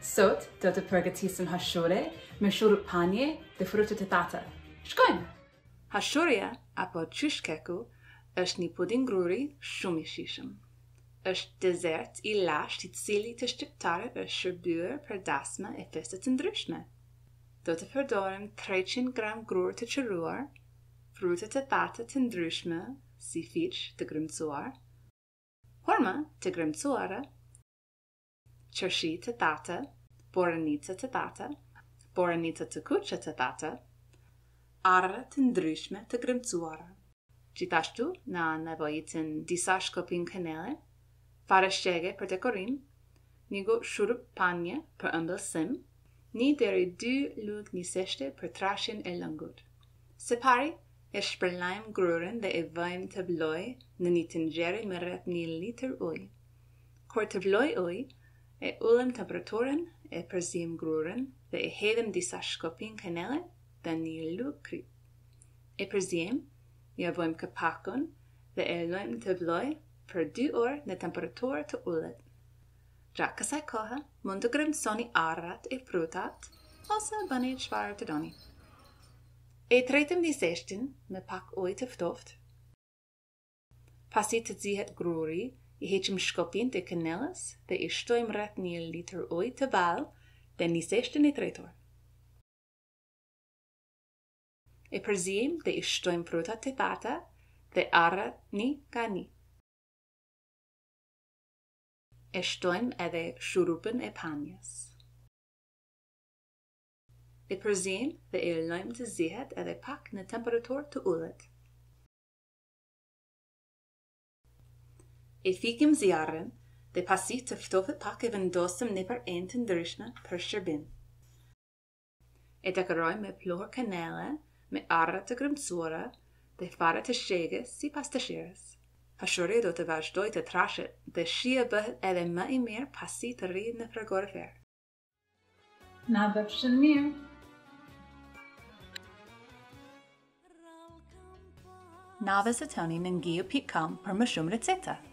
Sot, dota pergatissim hashore, meshuru panie, de fruta tetata. Shkoin! Hashoria apo tjushkeku është një puding gruri shumë i shijshëm. Është dezert I lashtë I cili të shqiptarët është shërbyer për dasma e festa të ndryshme. Do të përdorim 300 gram grur të qëruar, fruta të thata të ndryshme, si fiq të grëmcuar, hurma të grëmcuara, qershi të thata, boranica të thata, boranica të kuqe të thata, arra të ndryshme të grëmcuara. Gjithashtu, na nevojitin disa shkopin kanele, fare shqege për dekorim, një gotë shurup panje për ëmbëlsim, 1 deri 2 lugë niseshte për trashjen e lëngut. Së pari, e shpërlajmë grurin dhe e vëjmë të vlojë në një tenxhere me rreth 1 litër ujë. Kur të vlojë ujë, e ullim temperaturën, e përzijmë grurin dhe e hedhim disa shkopin kanele dhe 1 lugë krip. E përzijmë, ja vëjmë kapakun dhe e lojmë të vlojë për 2 orë në temperaturë të ulët. Gjatë kësaj kohe, mund të grëmsoni arrat e frutat ose bëni çfarë të doni. E tretëm niseshtin me pak ujë të ftoftë. Pasi të zihet gruri, I heqim shkopin të kanelës dhe I shtojmë rreth 1 litër ujë të ballë dhe niseshtin e tretur. E përzijmë dhe I shtojmë frutat të thata dhe arrat 1 nga 1. E shtojmë edhe shurupin e panjes. E përzijmë dhe e lojmë të zihet edhe pak në temperaturë të ulët. E fikim zjarrin dhe pasi të ftofet pak e vendosim nëpër enë të ndryshme për shërbim. E dekorojmë me pluhur kanele, me arra të grëmcuara dhe fare të shqegës sipas dëshirës. Hashoria do të vazhdoj të trashet dhe shija bëhet edhe më I mirë pasi të rrihet në frigorifer. Na bëfshën mirë! Na visitoni në ngio.com për më shumë receta.